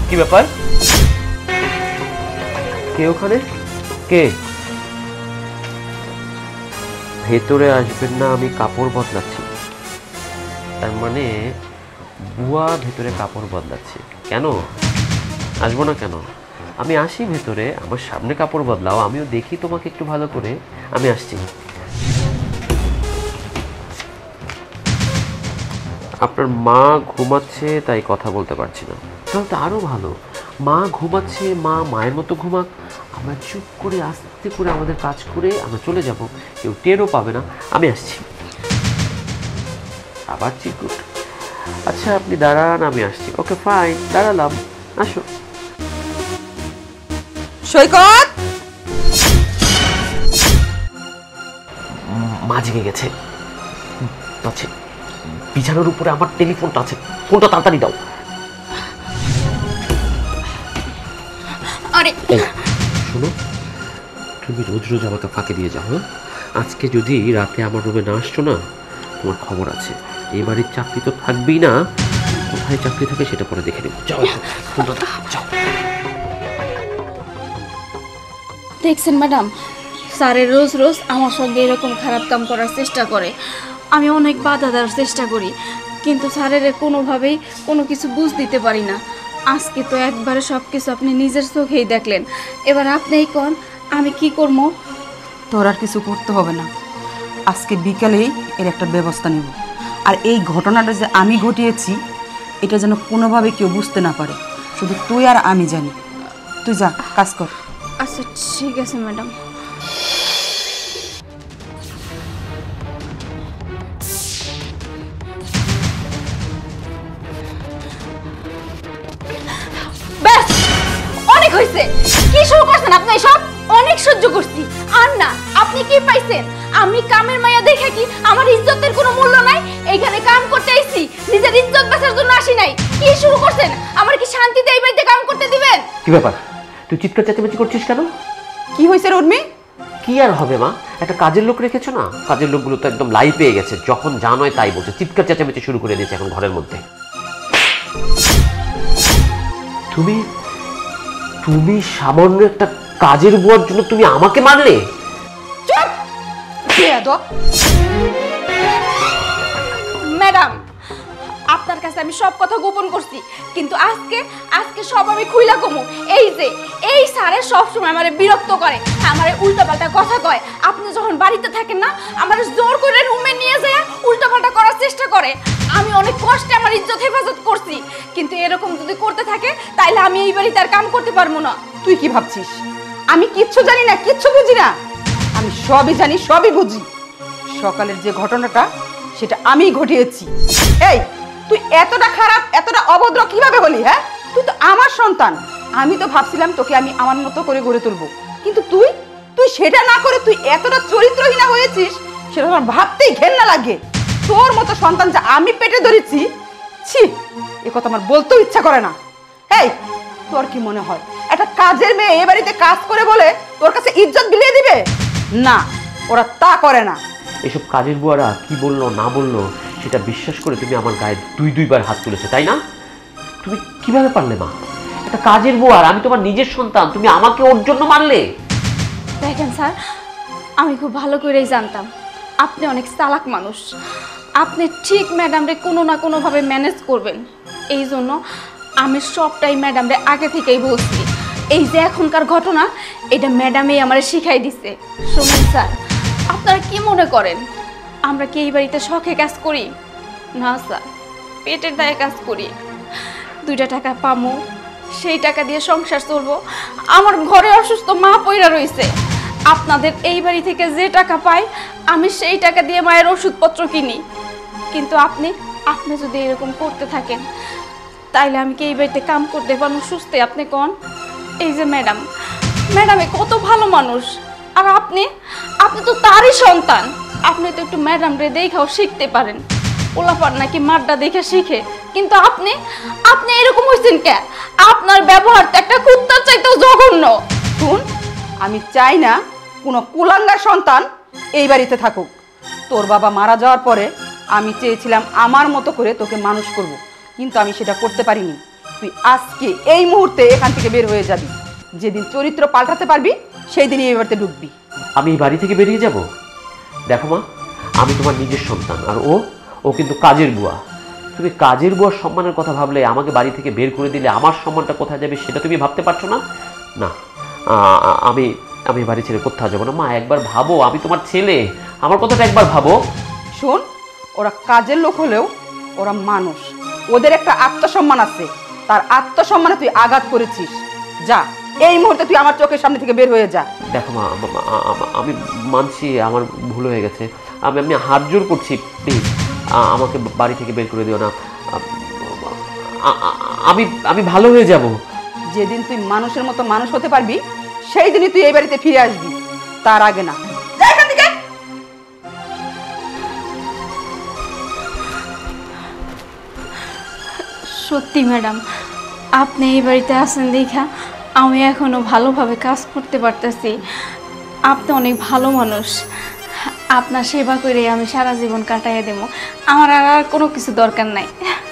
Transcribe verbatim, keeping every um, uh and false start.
কি ব্যাপার? কে ওখানে? কে? ভেতরে আসবেন না, আমি কাপড় বদলাচ্ছি। তার মানে বুয়া ভেতরে কাপড় বদলাচ্ছে। কেন আসবো না? কেন আমি আসি ভেতরে, আমার সামনে কাপড় বদলাও, আমিও দেখি তোমাকে একটু ভালো করে। আমি আসছি। আপনার মা ঘুমাচ্ছে তাই কথা বলতে পারছি না। তাহলে তো আরও ভালো, মা ঘুমাচ্ছে, মা মায়ের মতো ঘুমাক, আমরা চুপ করে আস্তে করে আমাদের কাজ করে আমরা চলে যাব, কেউ টেরও পাবে না। আমি আসছি। আবার চিকুট। আচ্ছা আপনি দাঁড়ান, আমি আসছি। ওকে ফাইন, দাঁড়ালাম, আসো। সৈকত, মা জেগে গেছে। আছে বিছানার উপরে আমার টেলিফোনটা আছে, ফোনটা তাড়াতাড়ি দাও। আরে শোনো, তুমি রোজ রোজ আমাকে ফাঁকে দিয়ে যাও। হ্যাঁ, আজকে যদি রাতে আমার রুমে না আসছো না, তোমার খবর আছে। এই বাড়ির চাকরি তো থাকবেই না, কোথায় চাকরি থাকে সেটা পরে দেখে নেব। যাও ফোনটা দাও, যাও। দেখছেন ম্যাডাম, স্যারের রোজ রোজ আমার সঙ্গে এরকম খারাপ কাম করার চেষ্টা করে। আমি অনেক বাধা দেওয়ার চেষ্টা করি, কিন্তু স্যারের কোনোভাবেই কোনো কিছু বুঝ দিতে পারি না। আজকে তো একবারে সব কিছু আপনি নিজের চোখেই দেখলেন, এবার আপনিই কোন আমি কি করবো? তোর আর কিছু করতে হবে না, আজকে বিকালেই এর একটা ব্যবস্থা নেব। আর এই ঘটনাটা যে আমি ঘটিয়েছি এটা যেন কোনোভাবে কেউ বুঝতে না পারে, শুধু তুই আর আমি জানি। তুই যা কাজ কর। আচ্ছা ঠিক আছে ম্যাডাম। ব্যাস, অনেক হয়েছে। কি শুরু করছেন আপনি? সব অনেক সহ্য করছি। আর না, আপনি কি পাইছেন? আমি কামের মায়া দেখে কি আমার ইজ্জতের কোনো মূল্য নাই? এইখানে কাম করতে আইছি, নিজের ইজ্জত বাঁচার জন্য আসি নাই। কি শুরু করছেন? আমার কি শান্তিতে এই বাড়িতে কাম করতে দিবেন? কি ব্যাপার, তুই চিৎকার চেঁচামেচি করছিস কেন? কি হয়েছে উর্মি? কি আর হবে মা, একটা কাজের লোক রেখেছো না? কাজের লোকগুলো তো একদম লাই পেয়ে গেছে, যখন যা নয় তাই বলছে, চিৎকার চেঁচামেচি শুরু করে দিয়েছে এখন ঘরের মধ্যে। তুমি তুমি সামান্য একটা কাজের বুয়ার জন্য তুমি আমাকে মারলে? চুপ বেয়াদব। ম্যাডাম, আপনার কাছে আমি সব কথা গোপন করছি, কিন্তু আজকে আজকে সব আমি খুইলা কমু। এই যে এই স্যারের সবসময় আমারে বিরক্ত করে, আমারে উল্টাপাল্টা কথা কয়। আপনি যখন বাড়িতে থাকেন না, আমারে জোর করে রুমে নিয়ে যায় উল্টাপাল্টা করার চেষ্টা করে। আমি অনেক কষ্টে আমার ইজ্জত হেফাজত করছি, কিন্তু এরকম যদি করতে থাকে তাইলে আমি এই বাড়িতে আর কাম করতে পারবো না। তুই কি ভাবছিস আমি কিচ্ছু জানি না, কিচ্ছু বুঝি না? আমি সবই জানি, সবই বুঝি। সকালের যে ঘটনাটা সেটা আমি ঘটিয়েছি। এই তুই এতটা খারাপ, এতটা অভদ্র কিভাবে হলি? হ্যাঁ, তুই তো আমার সন্তান। আমি তো ভাবছিলাম তোকে আমি আমার মতো করে গড়ে তুলবো, কিন্তু তুই তুই সেটা না করে তুই এতটা চরিত্রহীনা হয়েছিস, সেটা আমার ভাবতেই ঘেন্না লাগে। তোর মতো সন্তান যা আমি পেটে ধরেছি, ছি, এ কথা আমার বলতেও ইচ্ছা করে না। এই তোর কি মনে হয় একটা কাজের মেয়ে এ বাড়িতে কাজ করে বলে তোর কাছে ইজ্জত বিলিয়ে দিবে? না, ওরা তা করে না। এসব কাজের বুয়ারা কি বললো না বললো সেটা বিশ্বাস করে তুমি আমার গায়ে দুই দুইবার হাত তুলেছো, তাই না? তুমি কিভাবে পারলে মা? একটা কাজের বুয়ার, আমি তোমার নিজের সন্তান, তুমি আমাকে ওর জন্য মারলে? দেখেন স্যার, আমি খুব ভালো করেই জানতাম আপনি অনেক চালাক মানুষ। আপনি ঠিক ম্যাডামরে কোনো না কোনোভাবে ম্যানেজ করবেন, এই জন্য আমি সবটাই ম্যাডামরে আগে থেকেই বলছি। এই যে এখনকার ঘটনা, এটা ম্যাডামই আমারে শিখাই দিছে। শুনুন স্যার, আপনারা কি মনে করেন আমরা কি এই বাড়িতে শখে কাজ করি? না স্যার, পেটের দায়ে কাজ করি। দুইটা টাকা পামো, সেই টাকা দিয়ে সংসার চলবো। আমার ঘরে অসুস্থ মা পইরা রয়েছে, আপনাদের এই বাড়ি থেকে যে টাকা পাই আমি সেই টাকা দিয়ে মায়ের ওষুধপত্র কিনি। কিন্তু আপনি আপনি যদি এরকম করতে থাকেন তাইলে আমি কি এই বাড়িতে কাম করতে পারবো সুস্থে? আপনি কোন? এই যে ম্যাডাম, ম্যাডামে কত ভালো মানুষ, আর আপনি আপনি তো তারই সন্তান। আপনি তো একটু ম্যাডাম রে দেখাও শিখতে পারেন। ওলাপার নাকি মাড্ডা দেখে শিখে, কিন্তু আপনি আপনি এরকম হয়েছেন কে? আপনার ব্যবহার তো একটা কুত্তার চাইতেও জঘন্য। শুন, আমি চাই না কোনো কুলাঙ্গার সন্তান এই বাড়িতে থাকুক। তোর বাবা মারা যাওয়ার পরে আমি চেয়েছিলাম আমার মতো করে তোকে মানুষ করব, কিন্তু আমি সেটা করতে পারিনি। তুই আজকে এই মুহূর্তে এখান থেকে বের হয়ে যাবি। যেদিন চরিত্র পাল্টাতে পারবি সেই দিনই এই বাড়িতে ঢুকবি। আমি এই বাড়ি থেকে বেরিয়ে যাব? দেখো মা, আমি তোমার নিজের সন্তান, আর ও ও কিন্তু কাজের বুয়া। তুমি কাজের বুয়ার সম্মানের কথা ভাবলে আমাকে বাড়ি থেকে বের করে দিলে আমার সম্মানটা কোথায় যাবে সেটা তুমি ভাবতে পারছো না? না, আমি আমি বাড়ি ছেড়ে কোথাও যাবো না। মা একবার ভাবো, আমি তোমার ছেলে, আমার কথাটা একবার ভাবো। শোন, ওরা কাজের লোক হলেও ওরা মানুষ, ওদের একটা আত্মসম্মান আছে। তার আত্মসম্মানে তুই আঘাত করেছিস। যা, এই মুহূর্তে তুই আমার চোখের সামনে থেকে বের হয়ে যা। দেখো মা, আমি মানছি আমার ভুল হয়ে গেছে, আমি আমি হাত জোর করছি, প্লিজ আমাকে বাড়ি থেকে বের করে দিও না। আমি আমি ভালো হয়ে যাব। যেদিন তুই মানুষের মতো মানুষ হতে পারবি সেই দিনই তুই এই বাড়িতে ফিরে আসবি, তার আগে না। সত্যি ম্যাডাম, আপনি এই বাড়িতে আছেন দেখা আমি এখনও ভালোভাবে কাজ করতে পারতেছি। আপনি অনেক ভালো মানুষ, আপনার সেবা করে আমি সারা জীবন কাটাইয়া দেবো। আমার আর আর কোনো কিছু দরকার নাই।